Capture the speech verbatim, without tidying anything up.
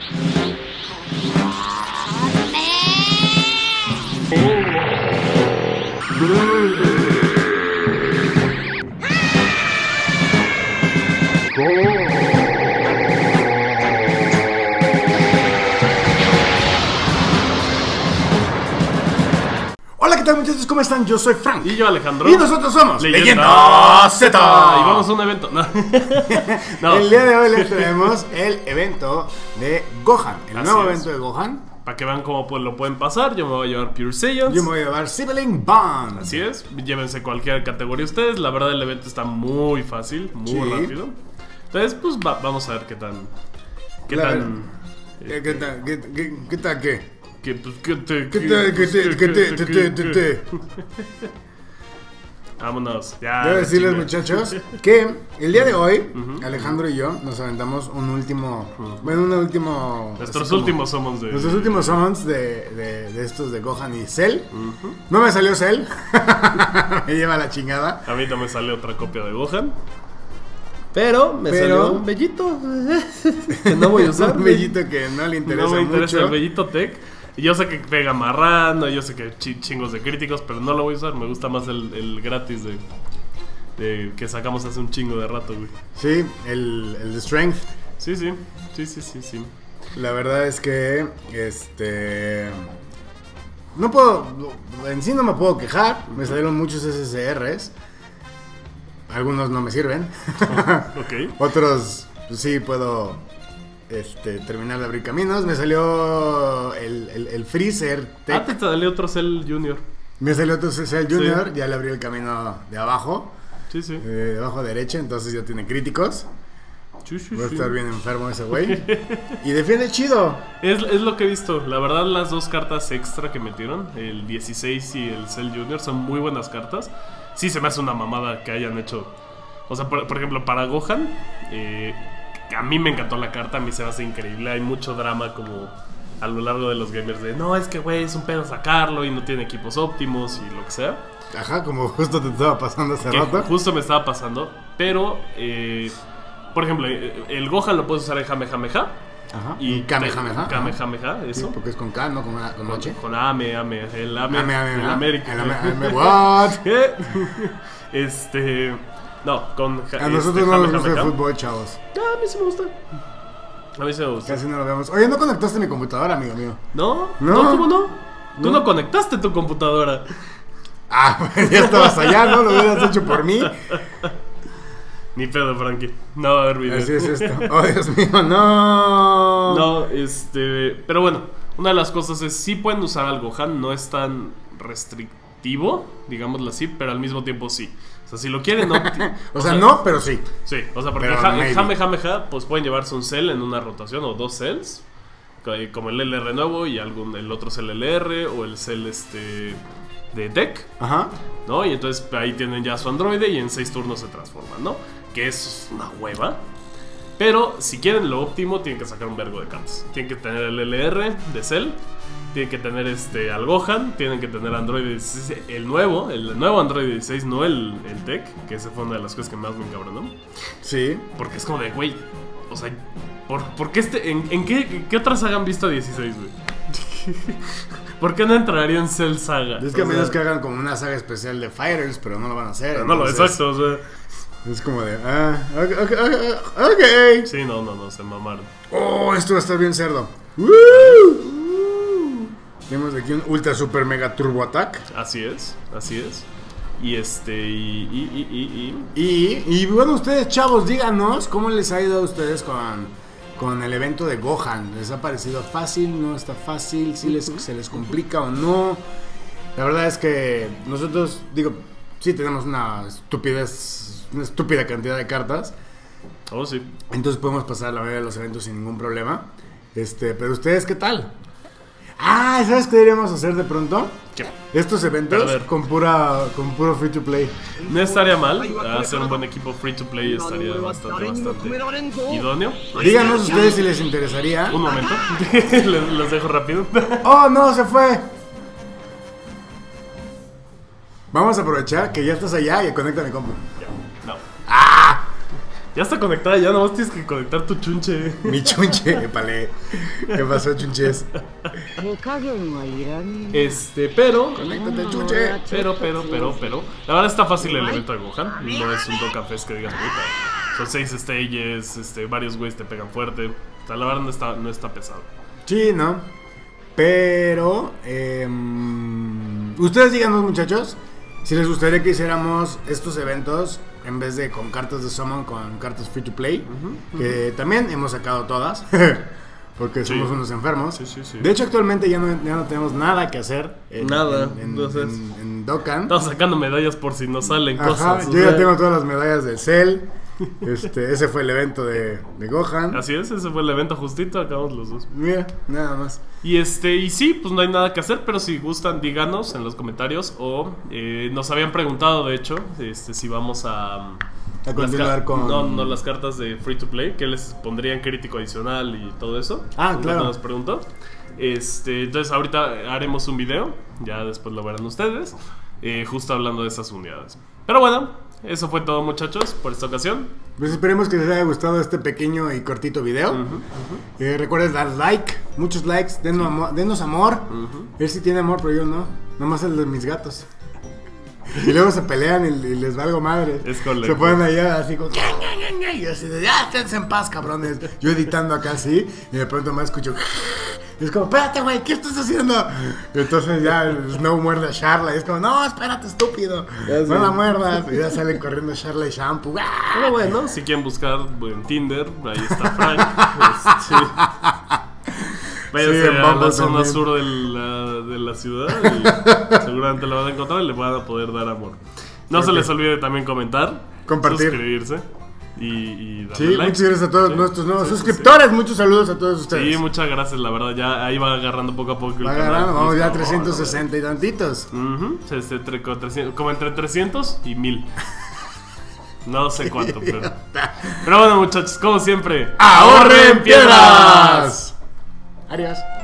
Hola, ¿qué tal, muchachos? ¿Cómo están? Yo soy Frank. Y yo, Alejandro. Y nosotros somos Leyenda Z. Y vamos a un evento. No. No. El día de hoy les traemos el evento de Gohan. El Así nuevo es. evento de Gohan. Para que vean cómo pues, lo pueden pasar, yo me voy a llevar Pure Saiyans. Yo me voy a llevar Sibling Bond. Así es, llévense cualquier categoría ustedes. La verdad, el evento está muy fácil, muy Sí. rápido. Entonces, pues va- vamos a ver qué tan. Qué La tan. ¿Qué, qué tal? ¿Qué, qué, qué tal qué? Que, pues, que te. ¿Qué tal? ¿Qué te? ¿Qué te? ¿Qué te? ¿Qué te? Vámonos, ya. Debo decirles, chinga. muchachos, que el día de hoy, Ujú. Alejandro y yo nos aventamos un último. Bueno, un último. Nuestros así como- últimos somos de. Nuestros últimos summons de, de, de estos de Gohan y Cell. Ujú. No me salió Cell. Me lleva la chingada. A mí también sale otra copia de Gohan. Pero me Pero- salió un bellito. Que no voy a usar. Un bellito que no le interesa No me interesa mucho. el bellito tech. Y yo sé que pega marrano, yo sé que chi- chingos de críticos, pero no lo voy a usar. Me gusta más el, el gratis de, de que sacamos hace un chingo de rato, güey. Sí, el, el de Strength. Sí, sí, sí, sí, sí, sí. La verdad es que, este... No puedo... En sí no me puedo quejar. Me salieron muchos S S Rs. Algunos no me sirven. Ok. Otros, pues sí, puedo este, terminar de abrir caminos. Me salió el, el, el Freezer Tech. Ah, te salió otro Cell Junior. Me salió otro Cell Junior. Sí. Ya le abrí el camino de abajo. Sí, sí. Eh, de abajo a derecha. Entonces ya tiene críticos. Sí, sí, Va a sí. estar bien enfermo ese güey. Y defiende chido. Es, es lo que he visto. La verdad, las dos cartas extra que metieron, el dieciséis y el Cell Junior, son muy buenas cartas. Sí, se me hace una mamada que hayan hecho. O sea, por, por ejemplo, para Gohan, eh, a mí me encantó la carta, a mí se me hace increíble. Hay mucho drama como a lo largo de los gamers de no, es que güey, es un pedo sacarlo y no tiene equipos óptimos y lo que sea. Ajá, como justo te estaba pasando hace Que rato. justo me estaba pasando. Pero, eh, por ejemplo, eh, el Gohan lo puedes usar en Kamehameha. Ajá. Y Y Kamehameha. Kamehameha, eso. Sí, porque es con K, no con, con Con, H. con Ame, Ame, el Ame, Ame, ame, el ajá. América. El Ame, Ame, what? ¿Qué? Este. No, con. A nosotros este, no nos gusta el Kamehameha. fútbol, chavos. Ah, a mí sí me gusta. A mí sí me gusta. Casi no lo vemos. Oye, ¿no conectaste mi computadora, amigo mío? ¿No? No. ¿No? ¿Cómo no? Tú No. no conectaste tu computadora. Ah, pues ya estabas allá, ¿no? Lo hubieras hecho por mí. Ni pedo, Frankie. No va a haber video. Así es esto. Oh, Dios mío, no. No, este. Pero bueno, una de las cosas es: sí pueden usar al Gohan, no es tan restrictivo, digámoslo así, pero al mismo tiempo sí. O sea, si lo quieren, no. O sea, no, pero sí. Sí, o sea, porque Pero ja- maybe. en Kamehameha, pues pueden llevarse un cell en una rotación o dos cells, co- como el L R nuevo y algún el otro cell L R o el cell este de deck, Ajá. ¿no? Y entonces ahí tienen ya su androide y en seis turnos se transforman, ¿no? Que es una hueva. Pero si quieren lo óptimo, tienen que sacar un vergo de cartas. Tienen que tener el L R de cell, tienen que tener este al Gohan, tienen que tener Android dieciséis, el nuevo, el nuevo Android dieciséis, no el, el Tech, que esa fue una de las cosas que más me encabronó. Sí. Porque es como de, güey, o sea, ¿por, por qué este, en, en qué, qué otra saga han visto a dieciséis, güey? ¿Por qué no entraría en Cell Saga? Es que a O menos sea, que hagan como una saga especial de Fighters, pero no lo van a hacer. pero no lo entonces, exacto, o sea. Es como de, ah, ok, ok, ok, ok. Sí, no, no, no, se mamaron. Oh, esto va a estar bien cerdo. Woo. Tenemos aquí un ultra super mega turbo attack. Así es, así es. Y este, y, y, y, y, y- Y, y bueno, ustedes, chavos, díganos cómo les ha ido a ustedes con, con el evento de Gohan. ¿Les ha parecido fácil? ¿No está fácil? ¿Si les, se les complica o no? La verdad es que nosotros, digo, sí tenemos una estupidez, una estúpida cantidad de cartas. Oh, sí. Entonces podemos pasar la mayoría de los eventos sin ningún problema. Este, pero ustedes, ¿qué tal? Ah, ¿sabes qué deberíamos hacer de pronto? ¿Qué? Estos eventos A ver. con pura con puro free to play. No estaría mal hacer un buen equipo free to play, estaría bastante, bastante idóneo. Díganos ustedes si les interesaría. Un momento, les, los dejo rápido. ¡Oh, no! ¡Se fue! Vamos a aprovechar que ya estás allá y conecta mi compu. No. ¡Ah! Ya está conectada, ya nomás tienes que conectar tu chunche. Mi chunche, épale. ¿Qué pasó, chunches? Este, pero. Conéctate, chunche. Pero, pero, pero, pero. La verdad está fácil el evento de Gohan. No es un Dokkan Fest que digas puta. Son seis stages, este, varios güeyes te pegan fuerte. O sea, la verdad no está, no está pesado. Sí, ¿no? Pero. Eh, ustedes díganos, muchachos, si les gustaría que hiciéramos estos eventos en vez de con cartas de Summon, con cartas free to play. Uh-huh, que uh-huh. también hemos sacado todas. Porque somos sí. unos enfermos. Sí, sí, sí. De hecho, actualmente ya no, ya no tenemos nada que hacer. En, nada. En, en, Entonces, en, en Dokkan. Estamos sacando medallas por si nos salen Ajá, cosas. Yo o sea... ya tengo todas las medallas del Cell. Este, ese fue el evento de, de Gohan. Así es, ese fue el evento justito, acabamos los dos. Mira, nada más. Y este, y sí, pues no hay nada que hacer, pero si gustan, díganos en los comentarios. O eh, nos habían preguntado, de hecho, este, si vamos a, a continuar con. No, no, las cartas de free to play, que les pondrían crítico adicional y todo eso. Ah, claro. Nos preguntó. Este, entonces ahorita haremos un video, ya después lo verán ustedes, eh, justo hablando de esas unidades. Pero bueno, eso fue todo, muchachos, por esta ocasión. Pues esperemos que les haya gustado este pequeño y cortito video. uh-huh, uh-huh. Eh, recuerden dar like, muchos likes, denos, sí. amor, denos amor. Uh-huh. Él sí tiene amor, pero yo no. Nomás el de mis gatos. Y luego se pelean y, y les valgo madre. Es correcto. Se ponen allá así como... Y así de, ya, esténse en paz, cabrones. Yo editando acá así, y de pronto me escucho... Y es como, espérate, güey, ¿qué estás haciendo? Y entonces ya el Snow muerde a Sharla. Y es como, no, espérate, estúpido. Ya no la muerdas. Y ya salen corriendo Sharla y Shampoo. Pero bueno, si quieren buscar en Tinder, ahí está Frank. Sí. Váyanse sí, a la zona también. Sur de la, de la ciudad y seguramente lo van a encontrar y le van a poder dar amor. No okay. se les olvide también comentar, compartir, suscribirse y, y darle sí, like. Muchas gracias a todos sí. nuestros nuevos sí, suscriptores. Sí. Muchos saludos a todos ustedes. Sí, muchas gracias, la verdad. Ya ahí va agarrando poco a poco el va canal. Agarrando, vamos ya a trescientos sesenta y tantitos. Uh-huh. Este, trescientos, como entre trescientos y mil. No sé cuánto, pero. Pero bueno, muchachos, como siempre, ¡ahorren piedras! Adiós.